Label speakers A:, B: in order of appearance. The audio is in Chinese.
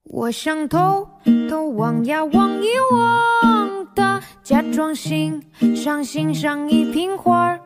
A: 我想偷偷望呀望一望的，假装欣赏一瓶花儿。